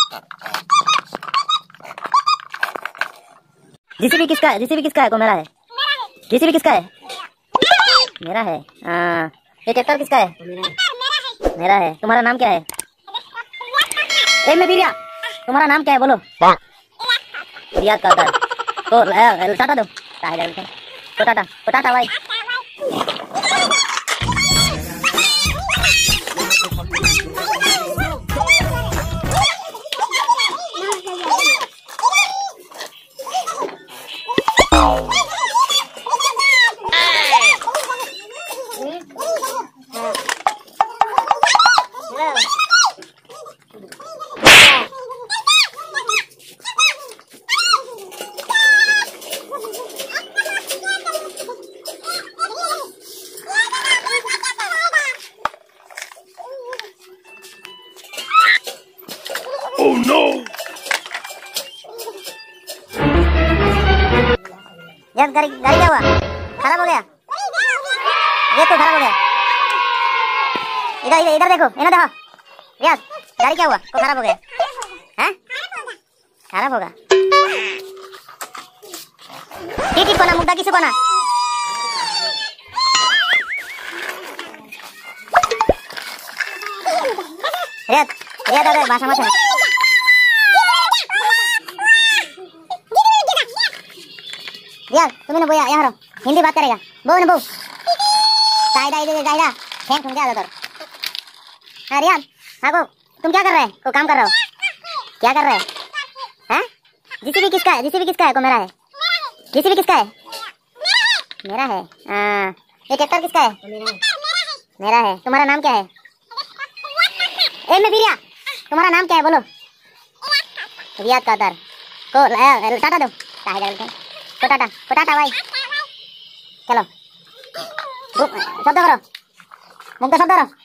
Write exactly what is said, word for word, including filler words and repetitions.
GCB किसका है? GCB किसका है? कौन मेरा है? जीसीबी किसका है? मेरा है। हाँ, ये ट्रैक्टर किसका है? मेरा है। तुम्हारा नाम क्या है? ए मैं बीरिया, तुम्हारा नाम क्या है बोलो? रियाद का था तो टाटा दो, तो टाटा तो टाटा भाई। Oh no! यार गाड़ी गाड़ी क्या हुआ? खराब हो गया? ये तो खराब हो गया। इधर इधर इधर देखो, इधर देखो यार, गाड़ी क्या हुआ? तो खराब हो गया हैं? खराब होगा। ठीक ठीक कोना मुद्दा किसी कोना। रियाद रियाद अरे भाषा मत है। यार तुम्हें ना बोया यहाँ रहो, हिंदी बात करेगा बो ना बो। दाई दाई दाई फेंक तुम क्या कर? हाँ रियाद, हाँ को तुम क्या कर रहे हैं? को काम कर रहे हो? क्या कर रहे हैं? हैं? जीसीबी किसका है? जीसीबी किसका है? को मेरा है। जीसीबी किसका है? मेरा है। हाँ, ये ट्रैक्टर किसका है? मेरा है। तुम्हारा नाम क्या है? ए मैं बीरिया, तुम्हारा नाम क्या है बोलो? रियाद का दर को टाटा दो, तो टाटा तो टाटा भाई। चलो शब्द करो, मुख का शब्द करो।